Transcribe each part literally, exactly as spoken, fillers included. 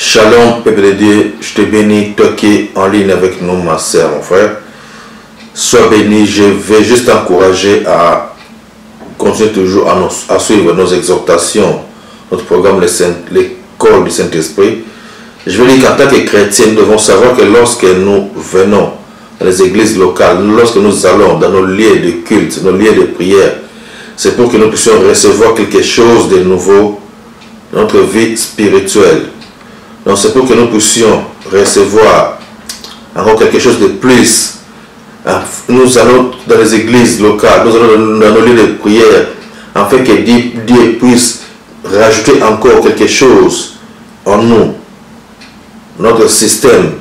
Shalom, peuple de Dieu, je te bénis, toi qui es en ligne avec nous, ma soeur, mon frère. Sois béni, je vais juste t'encourager à continuer toujours à, nous, à suivre nos exhortations, notre programme, l'école du Saint-Esprit. Je veux dire qu'en tant que chrétiens, nous devons savoir que lorsque nous venons dans les églises locales, lorsque nous allons dans nos lieux de culte, nos lieux de prière, c'est pour que nous puissions recevoir quelque chose de nouveau dans notre vie spirituelle. Donc c'est pour que nous puissions recevoir encore quelque chose de plus. Nous allons dans les églises locales, nous allons dans nos lieux de prière, afin que Dieu puisse rajouter encore quelque chose en nous, notre système,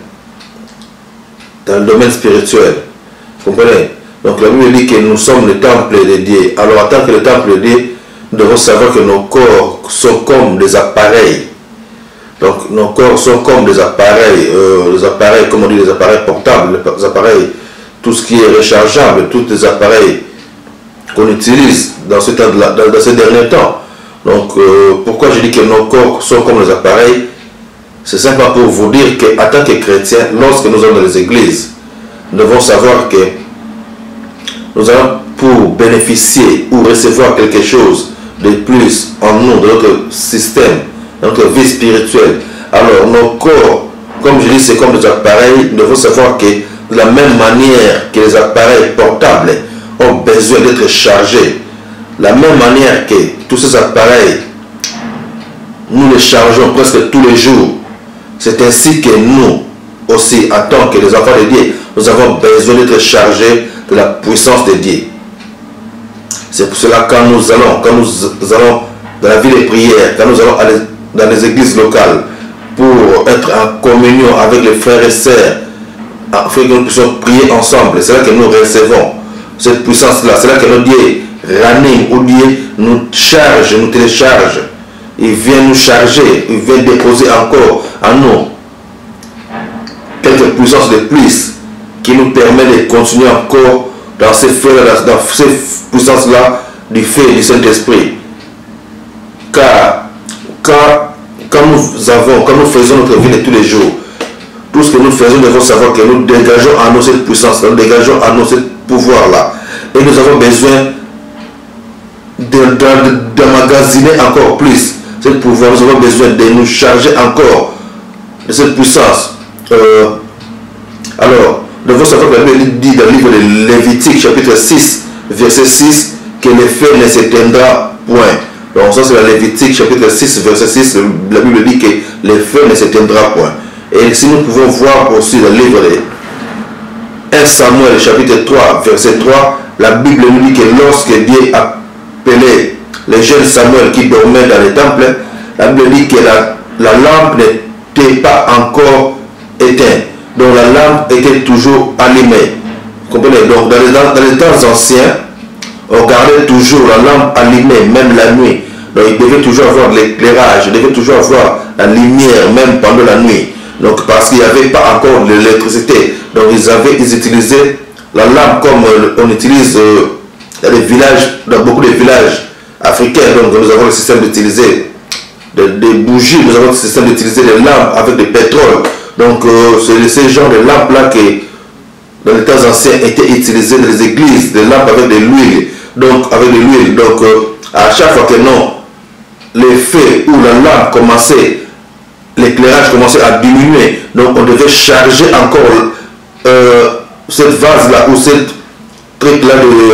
dans le domaine spirituel. Vous comprenez? Donc la Bible dit que nous sommes le temple de Dieu. Alors en tant que le temple de Dieu, nous devons savoir que nos corps sont comme des appareils. Donc nos corps sont comme des appareils, euh, des appareils, comme on dit, des appareils portables, des appareils, tout ce qui est rechargeable, tous les appareils qu'on utilise dans ce, temps de la, dans, dans ces derniers temps. Donc euh, pourquoi je dis que nos corps sont comme des appareils? C'est simplement pour vous dire qu'en tant que chrétiens, lorsque nous sommes dans les églises, nous devons savoir que nous allons pour bénéficier ou recevoir quelque chose de plus en nous, de notre système, notre vie spirituelle. Alors nos corps, comme je dis, c'est comme des appareils. Nous devons savoir que de la même manière que les appareils portables ont besoin d'être chargés, de la même manière que tous ces appareils, nous les chargeons presque tous les jours. C'est ainsi que nous aussi, en tant que les enfants de Dieu, nous avons besoin d'être chargés de la puissance de Dieu. C'est pour cela que quand nous allons, quand nous allons dans la vie de prière, quand nous allons aller dans les églises locales pour être en communion avec les frères et sœurs, afin que nous puissions prier ensemble, c'est là que nous recevons cette puissance-là. C'est là que notre Dieu ranime, ou Dieu nous charge, nous télécharge. Il vient nous charger, il vient déposer encore en nous quelques puissances de plus qui nous permet de continuer encore dans ces feux-là, dans ces puissances-là du feu du Saint-Esprit. Car quand, quand nous avons, quand nous faisons notre vie de tous les jours, tout ce que nous faisons, nous devons savoir que nous dégageons en nous cette puissance, nous dégageons en nous ce pouvoir-là. Et nous avons besoin d'emmagasiner encore plus ce pouvoir. Nous avons besoin de nous charger encore de cette puissance. Euh, alors, nous devons savoir que la Bible dit dans le livre de Lévitique, chapitre six, verset six, que le feu ne s'éteindra point. Donc ça c'est la Lévitique, chapitre six, verset six, la Bible dit que le feu ne s'éteindra point. Et si nous pouvons voir aussi dans le livre de premier Samuel, chapitre trois, verset trois, la Bible nous dit que lorsque Dieu appelait le jeune Samuel qui dormait dans le temple, la Bible dit que la, la lampe n'était pas encore éteinte. Donc la lampe était toujours allumée. Vous comprenez? Donc dans les, dans les temps anciens, on gardait toujours la lampe allumée, même la nuit. Donc il devait toujours avoir de l'éclairage, il devait toujours avoir la lumière, même pendant la nuit. Donc parce qu'il n'y avait pas encore de l'électricité. Donc ils, avaient, ils utilisaient la lampe comme on utilise euh, dans les villages, dans beaucoup de villages africains. Donc nous avons le système d'utiliser des, des bougies, nous avons le système d'utiliser des lampes avec du pétrole. Donc euh, c'est ce genre de lampes-là qui, dans les temps anciens, étaient utilisées dans les églises, des lampes avec de l'huile. Donc avec de l'huile. Donc euh, à chaque fois que non, le feu ou la lampe commençait, l'éclairage commençait à diminuer. Donc on devait charger encore euh, cette vase-là ou cette truc-là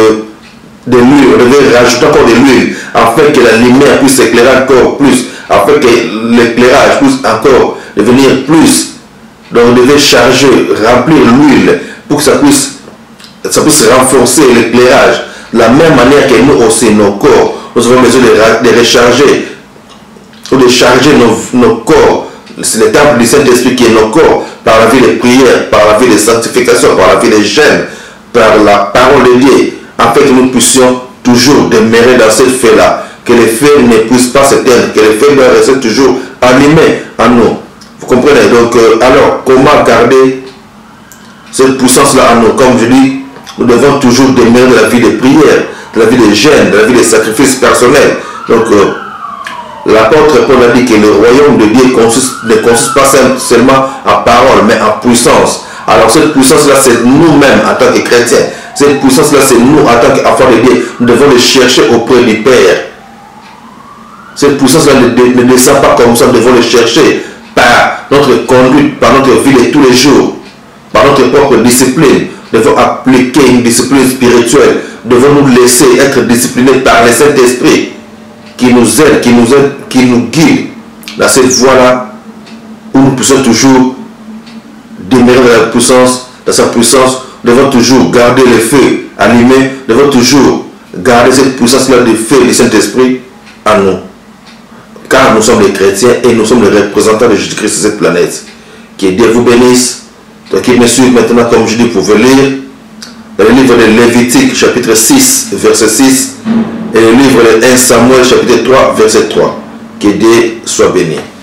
de, de l'huile. On devait rajouter encore de l'huile afin que la lumière puisse éclairer encore plus, afin que l'éclairage puisse encore devenir plus. Donc on devait charger, remplir l'huile pour que ça puisse, ça puisse renforcer l'éclairage. De la même manière que nous aussi, nos corps, nous avons besoin de, de recharger ou de charger nos, nos corps. C'est le temple du Saint-Esprit qui est nos corps, par la vie de prière, par la vie de sanctification, par la vie de jeûne, par la parole de Dieu, afin que nous puissions toujours demeurer dans cette feu-là, que les feux ne puissent pas s'éteindre, que les feux doivent rester toujours allumés en nous. Vous comprenez? Donc, euh, alors, comment garder cette puissance-là en nous? Comme je dis, nous devons toujours demeurer de la vie de prière, de la vie de jeûne, de la vie de sacrifice personnel. Donc, euh, l'apôtre Paul a dit que le royaume de Dieu consiste, ne consiste pas seulement en parole, mais en puissance. Alors cette puissance-là, c'est nous-mêmes en tant que chrétiens. Cette puissance-là, c'est nous en tant qu'enfants de Dieu. Nous devons le chercher auprès du Père. Cette puissance-là ne, ne descend pas comme ça, nous devons le chercher par notre conduite, par notre vie de tous les jours, par notre propre discipline. Nous devons appliquer une discipline spirituelle. Nous devons nous laisser être disciplinés par le Saint-Esprit qui nous aide, qui nous aide, qui nous guide dans cette voie-là où nous puissions toujours demeurer dans la puissance, dans sa puissance. Nous devons toujours garder le feu allumé. Nous devons toujours garder cette puissance-là de feu du Saint-Esprit en nous. Car nous sommes les chrétiens et nous sommes les représentants de Jésus-Christ sur cette planète. Que Dieu vous bénisse. Toi qui me suis maintenant, comme je dis, vous pouvez lire dans le livre de Lévitique, chapitre six, verset six, et le livre de un Samuel, chapitre trois, verset trois. Que Dieu soit béni.